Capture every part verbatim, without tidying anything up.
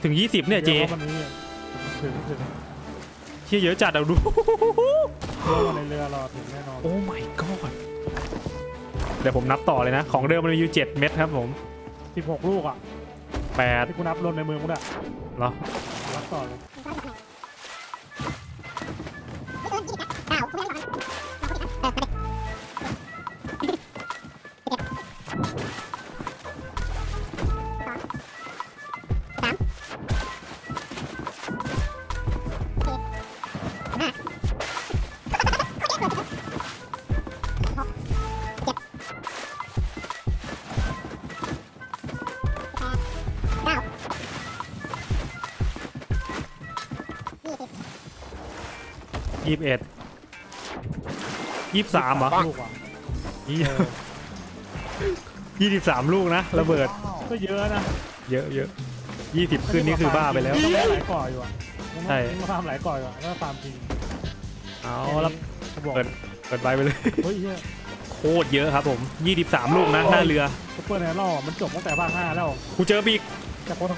ถึงยี่สิบเนี่ยเจถึงถึงเชี่ยเยอะจัดเอาดูเรือในเรือรอถึงแน่นอนโอ้ my god เดี๋ยวผมนับต่อเลยนะของเดิมมันมีอยู่เจ็ดเม็ดครับผมสิบหกลูกอ่ะแปดที่กูนับรวมในมือกูเนี่ยเหรอนับต่อเลยยี่สิบเอ็ดยี่สิบสามเหรอยี่สิบสามลูกนะระเบิดก็เยอะนะเยอะเยอะยี่สิบขึ้นนี่คือบ้าไปแล้วต้องหลายก่ออยู่อ่ะใช่มาฟาร์มหลายก่ออยู่อ่ะแล้วฟาร์มจริงเอาแล้วเปิดเปิดใบไปเลยโคตรเยอะครับผมยี่สิบสามลูกนะหน้าเรือซุปเปอร์แนนล์มันจบตั้งแต่ภาคห้าแล้วกูเจอบิ๊กจะพ้น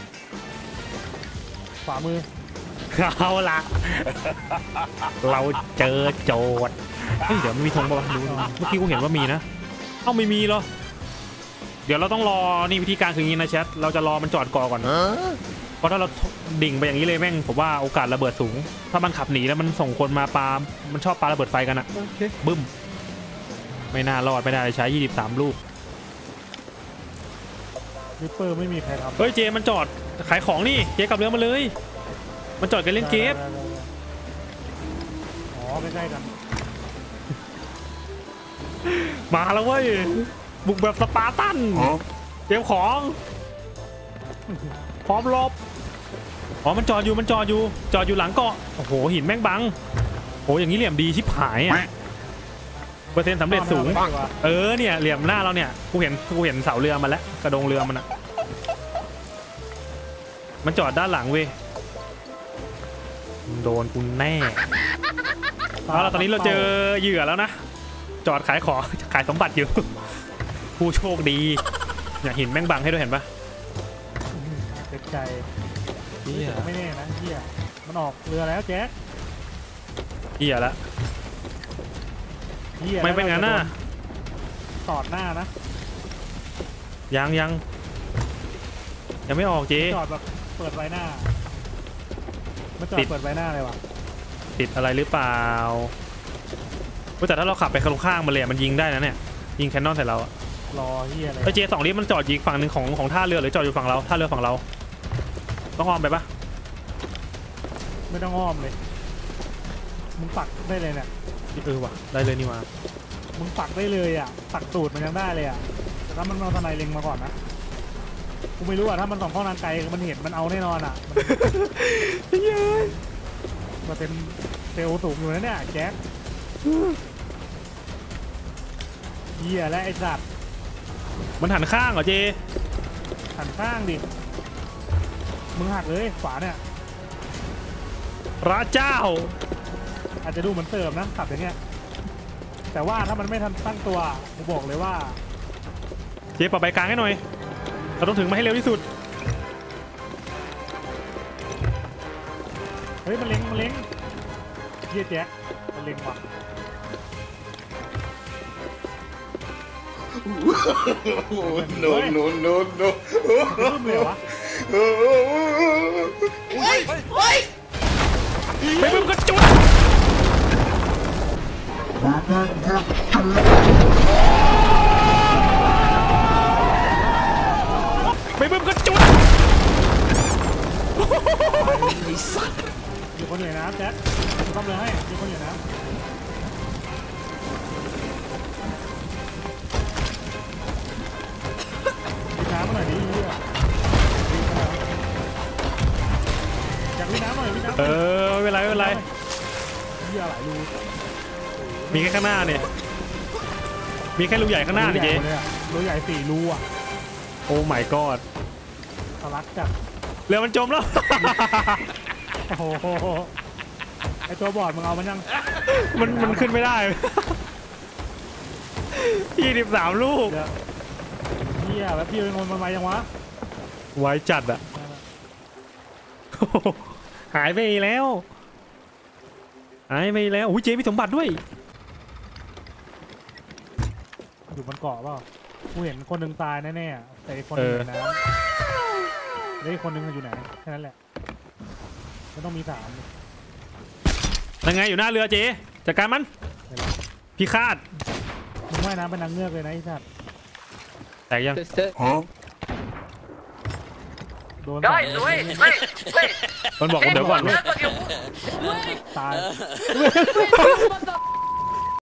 ขวามือเอาละเราเจอโจทย์เฮ้ยเดี๋ยวมันมีธงป่ะดูเมื่อกี้กูเห็นว่ามีนะเอ้าไม่มีเหรอเดี๋ยวเราต้องรอนี่วิธีการคืออย่างนี้นะแชทเราจะรอมันจอดก่อก่อนเพราะถ้าเราดิ่งไปอย่างนี้เลยแม่งผมว่าโอกาสระเบิดสูงถ้ามันขับหนีแล้วมันส่งคนมาปามันชอบปาระเบิดไฟกันอะบึ้มไม่น่ารอดไม่ได้ใช้ยี่สิบสามลูกริปเปอร์ไม่มีใครทำเฮ้ยเจมันจอดขายของนี่เจกลับเรือมาเลยมันจอดกันเล่นเกมอ๋อใกล้ๆกันมาแล้วเว้ยบุกแบบสปาร์ตันเตรียมของพร้อมรบอ๋อมันจอดอยู่มันจอดอยู่จอดอยู่หลังเกาะโอ้โหหินแม่งบังโหอย่างนี้เหลี่ยมดีชิบหายอ่ะเปอร์เซ็นต์สำเร็จสูงเออเนี่ยเหลี่ยมหน้าเราเนี่ยกูเห็นกูเห็นเสาเรือมาแล้วกระดงเรือมันอ่ะมันจอดด้านหลังเว้ยโดนกูแน่เอาละตอนนี้เราเจอเหยื่อแล้วนะจอดขายของขายสมบัติอยู่ผู้โชคดีอย่าหินแม่งบังให้ด้วยเห็นปะเจ็บใจไม่แน่นะเฮียมันออกเรือแล้วแจ๊คเฮียละไม่เป็นงั้นน่ะตอดหน้านะยังยังยังไม่ออกเจ๊จอดแบบเปิดไฟหน้ามันจอดเปิดไฟหน้าเลยวะติดอะไรหรือเปล่าแต่ถ้าเราขับไปข้างๆมันเลยมันยิงได้นะเนี่ยยิงแคนนอนใส่เราอะรอเฮียอะไรไอเจสองลิฟต์มันจอดยิงฝั่งหนึ่งของของท่าเรือหรือจอดอยู่ฝั่งเราท่าเรือฝั่งเราต้องอ้อมไปปะไม่ต้องอ้อมเลยมึงปักได้เลยเนี่ยเออว่ะได้เลยนี่มามึงปักได้เลยอ่ะปักตูดมันยังได้เลยอ่ะแต่ถ้ามันเอาทนายเล็งมาก่อนนะกูไม่รู้อ่ะถ้ามันส่องข้อนางไกลมันเห็นมันเอาแน่นอนอ่ะเย้ยมันเป็นเซลล์สูงอยู่นะเนี่ยแจ๊คเหี้ยและไอ้สัตว์มันหันข้างเหรอเจหันข้างดิมึงหักเลยขวาเนี่ยพระเจ้าอาจจะดูเหมือนเติมนะขับอย่างเงี้ยแต่ว่าถ้ามันไม่ทันตั้งตัวกูบอกเลยว่าเจปรับใบกลางให้หน่อยเราต้องถึงมาให้เร็วที่สุดเฮ้ยมันเล็งมันเล็งเหี้ยแจ๊คมันเล็งว่ะโนโนโนโนบึ้มเลยวะไปบึ้มกระจุดไปบึ้มกระจุดมีคนอยู่น้ำแจ๊คทำเลยให้มีคนอยู่น้ำน้ำมาหน่อยดิอยากวิ่งน้ำหน่อยวิ่งน้ำเออไม่เป็นไรไม่เป็นไรเหี้ยหลายรูมีแค่ข้างหน้าเนี่ยมีแค่รูใหญ่ข้างหน้าเนี่ยเจ๊รูใหญ่สี่รูอ่ะโอ้ my god ทะลักจัดเรือมันจมแล้วโอ้โหไอตัวบอดมึงเอามันยังมันมันขึ้นไม่ได้ยี่สิบสามลูกเฮียแล้วพี่เป็นคนมันมายังวะไว้จัดอะหายไปแล้วหายไปแล้วอุ้ยเจมีสมบัติด้วยอยู่บนเกาะเปล่ากูเห็นคนหนึ่งตายแน่ๆแต่อีกคนหนึงอยู่น้ำแล้วอีกคนหนึงอยู่ไหนแค่นั้นแหละไม่ต้องมีสามยังไงอยู่หน้าเรือเจจัดการมันพี่คาดมึงว่ายน้ำเป็นนางเงือกเลยนะไอ้สัตว์แตกยังโดน Guys, wait, wait, wait. มันบอกว่าเดี๋ยวก่อน Look at you. ตาย Wait, what the